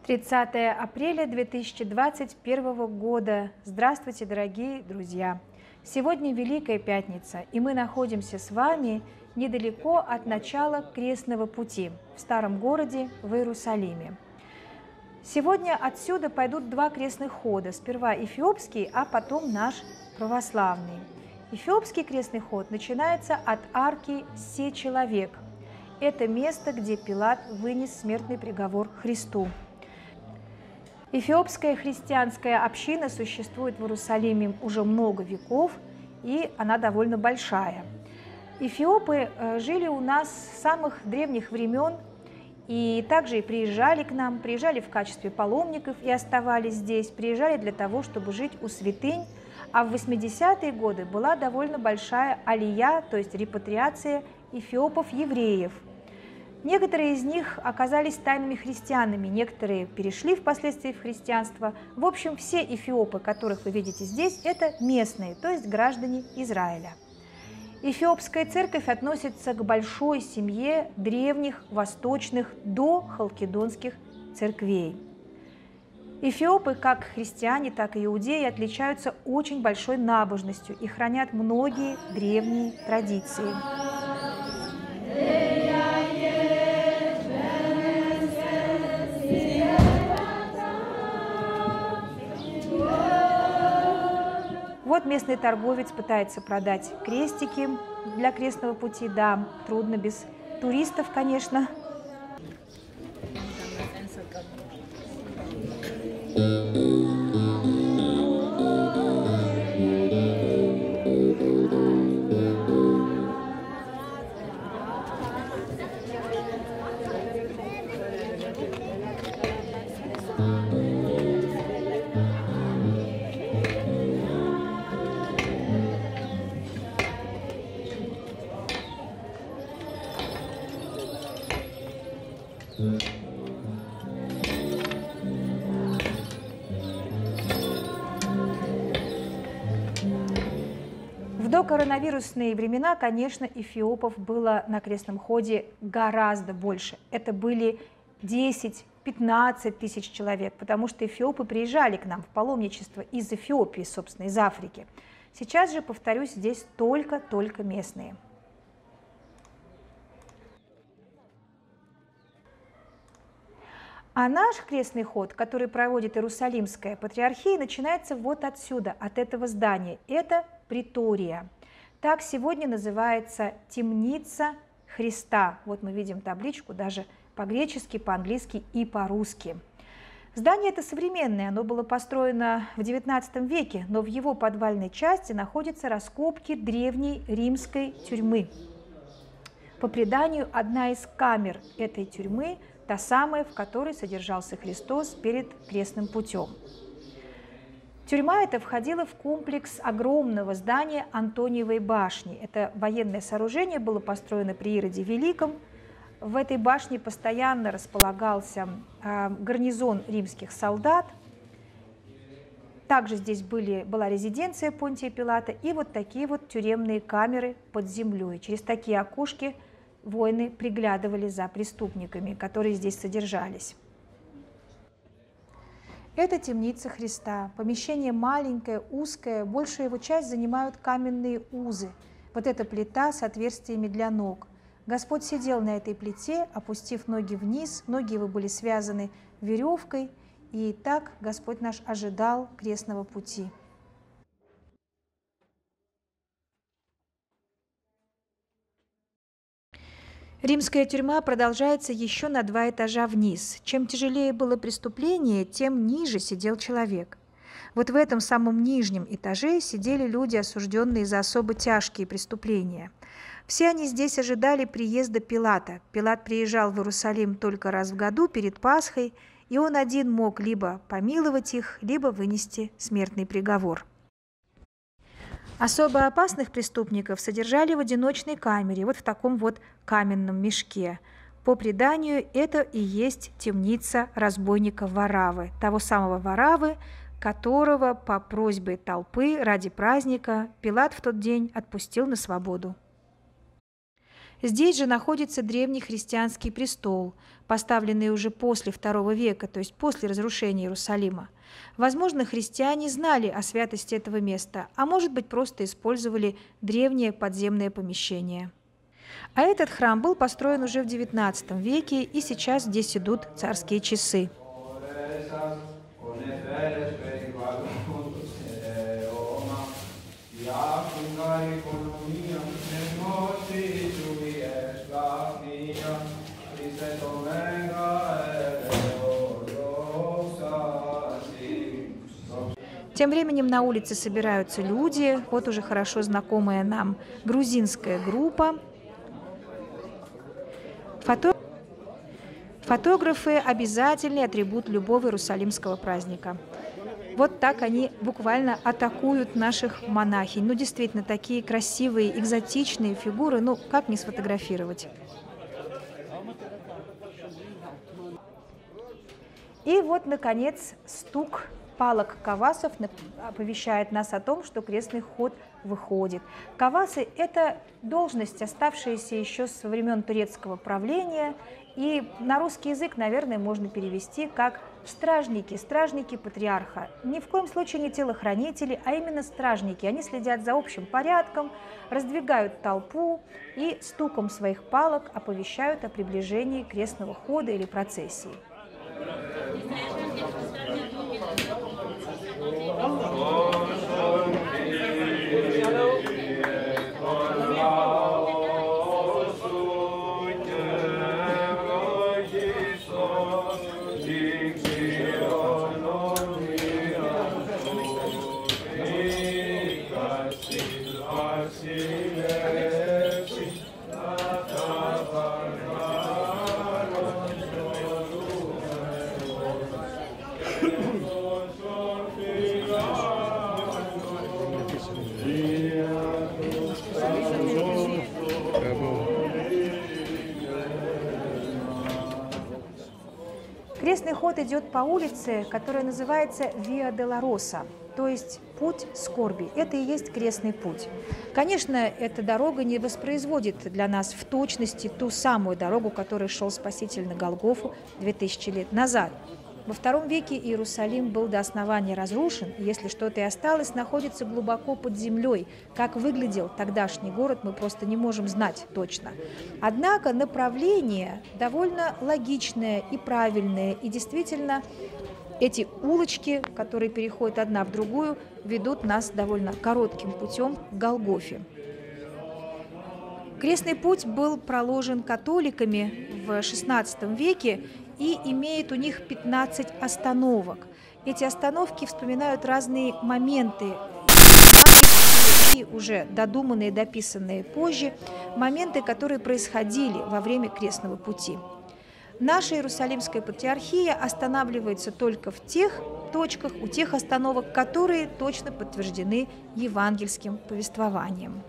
30 апреля 2021 года. Здравствуйте, дорогие друзья! Сегодня Великая Пятница, и мы находимся с вами недалеко от начала Крестного пути в старом городе в Иерусалиме. Сегодня отсюда пойдут два крестных хода. Сперва эфиопский, а потом наш православный. Эфиопский крестный ход начинается от арки «Се-человек». Это место, где Пилат вынес смертный приговор Христу. Эфиопская христианская община существует в Иерусалиме уже много веков, и она довольно большая. Эфиопы жили у нас с самых древних времен, и также и приезжали к нам, приезжали в качестве паломников и оставались здесь, приезжали для того, чтобы жить у святынь, а в 80-е годы была довольно большая алия, то есть репатриация эфиопов-евреев. Некоторые из них оказались тайными христианами, некоторые перешли впоследствии в христианство. В общем, все эфиопы, которых вы видите здесь, это местные, то есть граждане Израиля. Эфиопская церковь относится к большой семье древних восточных до халкидонских церквей. Эфиопы, как христиане, так и иудеи, отличаются очень большой набожностью и хранят многие древние традиции. Вот местный торговец пытается продать крестики для крестного пути. Да, трудно без туристов, конечно. В докоронавирусные времена, конечно, эфиопов было на крестном ходе гораздо больше. Это были 10-15 тысяч человек, потому что эфиопы приезжали к нам в паломничество из Эфиопии, собственно, из Африки. Сейчас же, повторюсь, здесь только местные. А наш крестный ход, который проводит Иерусалимская патриархия, начинается вот отсюда, от этого здания. Это притория. Так сегодня называется темница Христа. Вот мы видим табличку даже по-гречески, по-английски и по-русски. Здание это современное, оно было построено в XIX веке, но в его подвальной части находятся раскопки древней римской тюрьмы. По преданию, одна из камер этой тюрьмы – та самая, в которой содержался Христос перед крестным путем. Тюрьма эта входила в комплекс огромного здания Антониевой башни. Это военное сооружение было построено при Ироде Великом. В этой башне постоянно располагался гарнизон римских солдат. Также здесь была резиденция Понтия Пилата и вот такие вот тюремные камеры под землей. Через такие окошки воины приглядывали за преступниками, которые здесь содержались. Это темница Христа. Помещение маленькое, узкое, большую его часть занимают каменные узы. Вот эта плита с отверстиями для ног. Господь сидел на этой плите, опустив ноги вниз, ноги его были связаны веревкой, и так Господь наш ожидал крестного пути. Римская тюрьма продолжается еще на 2 этажа вниз. Чем тяжелее было преступление, тем ниже сидел человек. Вот в этом самом нижнем этаже сидели люди, осужденные за особо тяжкие преступления. Все они здесь ожидали приезда Пилата. Пилат приезжал в Иерусалим только раз в году перед Пасхой, и он один мог либо помиловать их, либо вынести смертный приговор. Особо опасных преступников содержали в одиночной камере, вот в таком вот каменном мешке. По преданию, это и есть темница разбойника Вараввы, того самого Вараввы, которого по просьбе толпы ради праздника Пилат в тот день отпустил на свободу. Здесь же находится древний христианский престол, поставленный уже после II века, то есть после разрушения Иерусалима. Возможно, христиане знали о святости этого места, а может быть, просто использовали древнее подземное помещение. А этот храм был построен уже в XIX веке, и сейчас здесь идут царские часы. Тем временем на улице собираются люди, вот уже хорошо знакомая нам грузинская группа. Фотографы – обязательный атрибут любого иерусалимского праздника. Вот так они буквально атакуют наших монахинь. Ну, действительно, такие красивые, экзотичные фигуры, ну, как не сфотографировать? И вот, наконец, стук палок кавасов оповещает нас о том, что крестный ход выходит. Кавасы – это должность, оставшаяся еще со времен турецкого правления, и на русский язык, наверное, можно перевести как стражники, стражники патриарха. Ни в коем случае не телохранители, а именно стражники. Они следят за общим порядком, раздвигают толпу и стуком своих палок оповещают о приближении крестного хода или процессии. Крестный ход идет по улице, которая называется Виа Долороса, то есть путь скорби. Это и есть крестный путь. Конечно, эта дорога не воспроизводит для нас в точности ту самую дорогу, которой шел Спаситель на Голгофу 2000 лет назад. Во II веке Иерусалим был до основания разрушен, и если что-то и осталось, находится глубоко под землей. Как выглядел тогдашний город, мы просто не можем знать точно. Однако направление довольно логичное и правильное, и действительно эти улочки, которые переходят одна в другую, ведут нас довольно коротким путем к Голгофе. Крестный путь был проложен католиками в XVI веке и имеет у них 15 остановок. Эти остановки вспоминают разные моменты, и уже додуманные, дописанные позже, моменты, которые происходили во время крестного пути. Наша Иерусалимская патриархия останавливается только в тех точках, у тех остановок, которые точно подтверждены евангельским повествованием.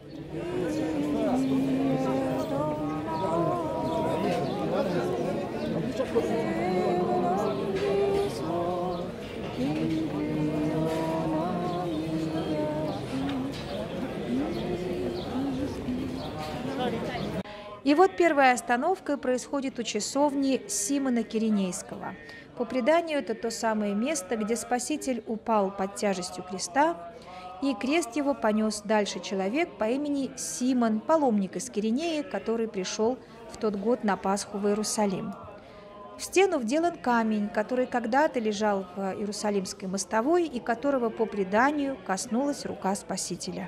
И вот первая остановка происходит у часовни Симона Киринейского. По преданию, это то самое место, где Спаситель упал под тяжестью креста, и крест его понес дальше человек по имени Симон, паломник из Киринеи, который пришел в тот год на Пасху в Иерусалим. В стену вделан камень, который когда-то лежал в Иерусалимской мостовой и которого, по преданию, коснулась рука Спасителя.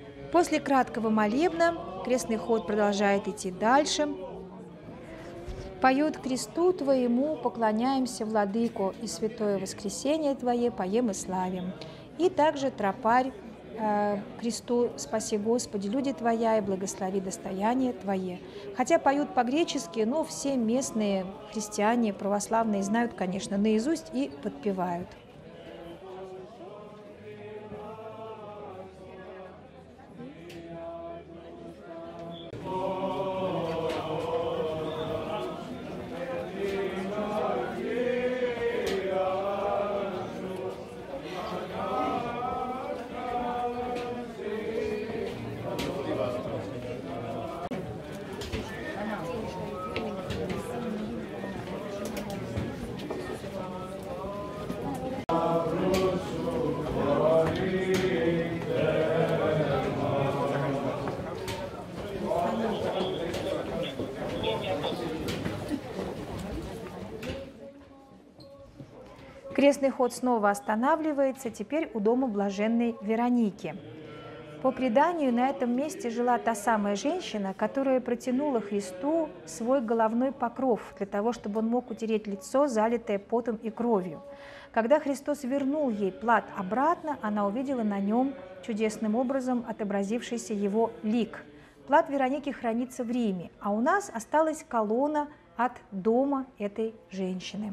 После краткого молебна крестный ход продолжает идти дальше. Поют кресту Твоему, поклоняемся, Владыко, и святое воскресение Твое поем и славим. И также тропарь кресту «Спаси, Господи, люди Твоя, и благослови достояние Твое». Хотя поют по-гречески, но все местные христиане православные знают, конечно, наизусть и подпевают. Крестный ход снова останавливается, теперь у дома блаженной Вероники. По преданию, на этом месте жила та самая женщина, которая протянула Христу свой головной покров для того, чтобы он мог утереть лицо, залитое потом и кровью. Когда Христос вернул ей плат обратно, она увидела на нем чудесным образом отобразившийся его лик. Плат Вероники хранится в Риме, а у нас осталась колонна от дома этой женщины.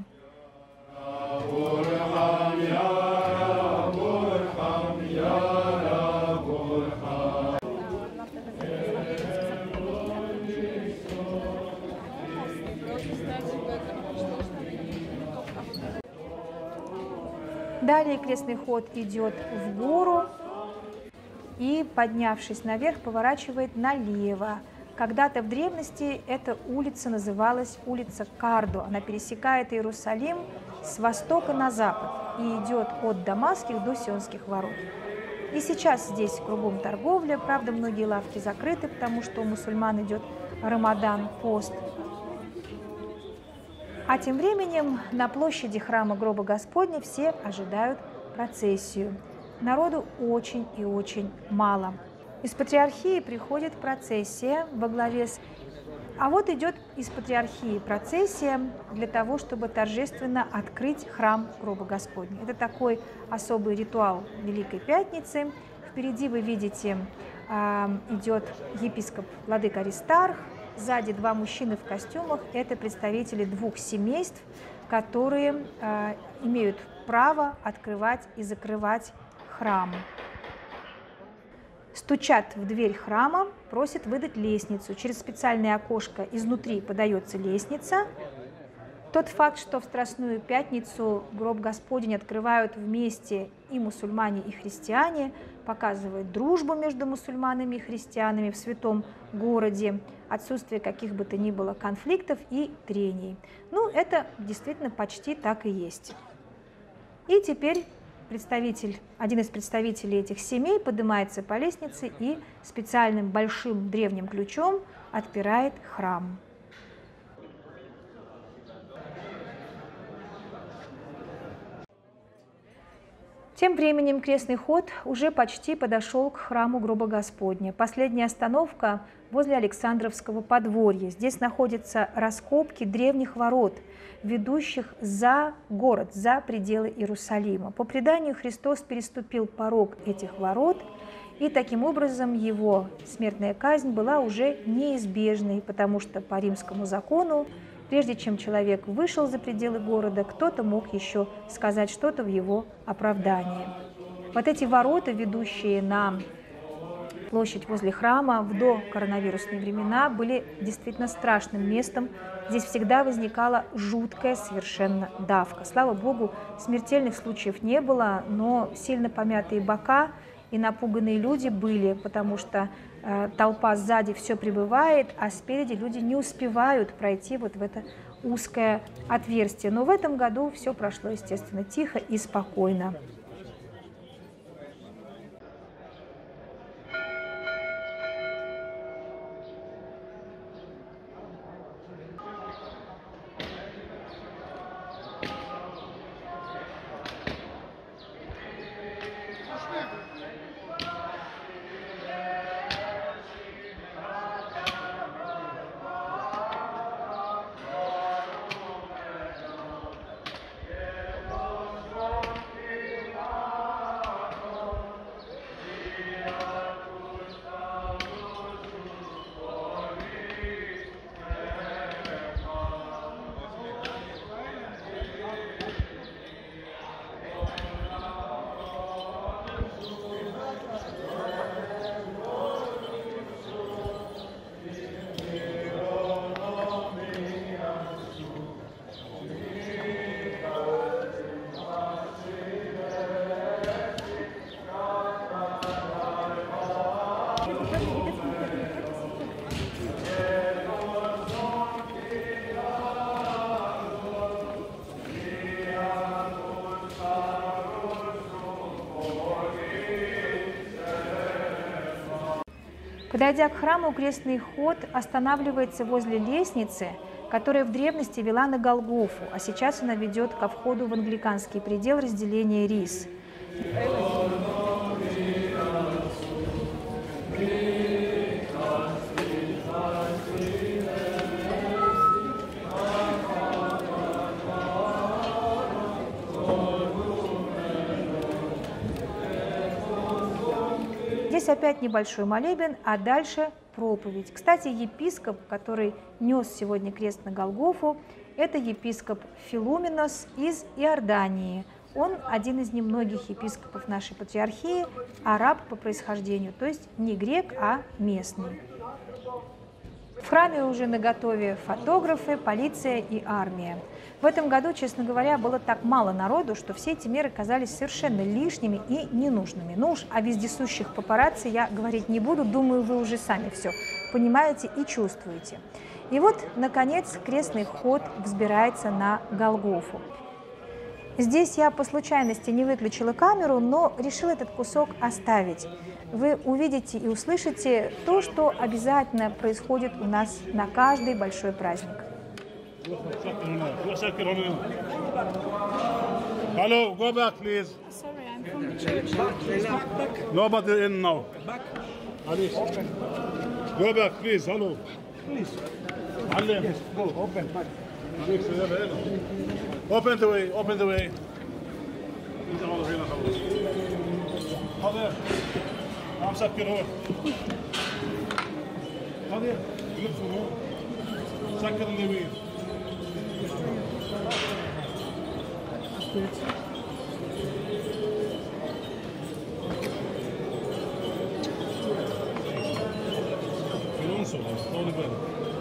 Далее крестный ход идет в гору и, поднявшись наверх, поворачивает налево. Когда-то в древности эта улица называлась улица Кардо. Она пересекает Иерусалим с востока на запад и идет от Дамасских до Сионских ворот. И сейчас здесь кругом торговля, правда, многие лавки закрыты, потому что у мусульман идет Рамадан, пост. А тем временем на площади храма Гроба Господня все ожидают процессию. Народу очень и очень мало. Из патриархии приходит процессия во главе с... А вот идет из патриархии процессия для того, чтобы торжественно открыть храм Гроба Господня. Это такой особый ритуал Великой Пятницы. Впереди вы видите, идет епископ владыка Аристарх. Сзади два мужчины в костюмах – это представители двух семейств, которые имеют право открывать и закрывать храм. Стучат в дверь храма, просят выдать лестницу. Через специальное окошко изнутри подается лестница. Тот факт, что в Страстную Пятницу Гроб Господень открывают вместе и мусульмане, и христиане, показывает дружбу между мусульманами и христианами в святом городе, отсутствие каких бы то ни было конфликтов и трений. Ну, это действительно почти так и есть. И теперь один из представителей этих семей поднимается по лестнице и специальным большим древним ключом отпирает храм. Тем временем крестный ход уже почти подошел к храму Гроба Господня. Последняя остановка возле Александровского подворья. Здесь находятся раскопки древних ворот, ведущих за город, за пределы Иерусалима. По преданию, Христос переступил порог этих ворот, и таким образом его смертная казнь была уже неизбежной, потому что по римскому закону, прежде чем человек вышел за пределы города, кто-то мог еще сказать что-то в его оправдании. Вот эти ворота, ведущие на площадь возле храма в докоронавирусные времена, были действительно страшным местом. Здесь всегда возникала жуткая совершенно давка. Слава Богу, смертельных случаев не было, но сильно помятые бока и напуганные люди были, потому что толпа сзади все прибывает, а спереди люди не успевают пройти вот в это узкое отверстие. Но в этом году все прошло, естественно, тихо и спокойно. Подойдя к храму, крестный ход останавливается возле лестницы, которая в древности вела на Голгофу, а сейчас она ведет ко входу в англиканский предел разделения рис. Здесь опять небольшой молебен, а дальше проповедь. Кстати, епископ, который нес сегодня крест на Голгофу, это епископ Филуменос из Иордании. Он один из немногих епископов нашей патриархии, араб по происхождению, то есть не грек, а местный. В храме уже наготове фотографы, полиция и армия. В этом году, честно говоря, было так мало народу, что все эти меры казались совершенно лишними и ненужными. Ну уж о вездесущих папарацци я говорить не буду, думаю, вы уже сами все понимаете и чувствуете. И вот, наконец, крестный ход взбирается на Голгофу. Здесь я по случайности не выключила камеру, но решила этот кусок оставить. Вы увидите и услышите то, что обязательно происходит у нас на каждый большой праздник. Hello, go back, please. Sorry, I'm from the church. Nobody in now. Alice, go back, please. Hello. Please. علم. Yes, go, open. Open the way. Open the way. حاضر. مسكر هون. حاضر. لف هون. سكر اليمين. في عنصر طول بالك.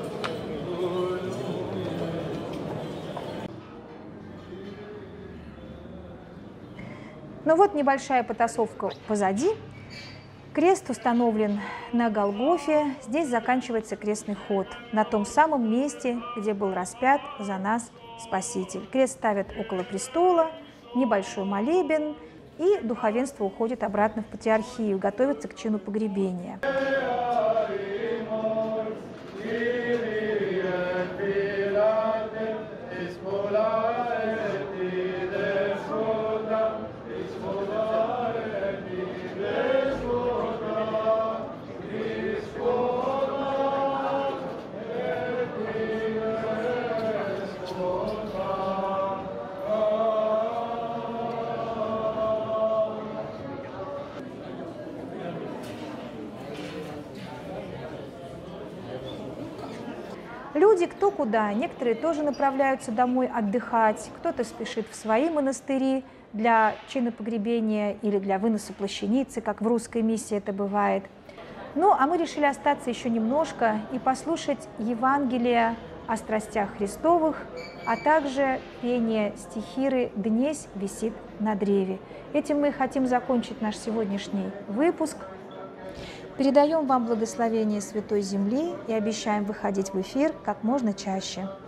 Ну вот небольшая потасовка позади. Крест установлен на Голгофе. Здесь заканчивается крестный ход, на том самом месте, где был распят за нас Спаситель. Крест ставят около престола, небольшой молебен, и духовенство уходит обратно в патриархию, готовится к чину погребения. Люди кто куда, некоторые тоже направляются домой отдыхать, кто-то спешит в свои монастыри для чина погребения или для выноса плащаницы, как в русской миссии это бывает. Ну, а мы решили остаться еще немножко и послушать Евангелие о страстях Христовых, а также пение стихиры «Днесь висит на древе». Этим мы хотим закончить наш сегодняшний выпуск. Передаем вам благословение Святой Земли и обещаем выходить в эфир как можно чаще.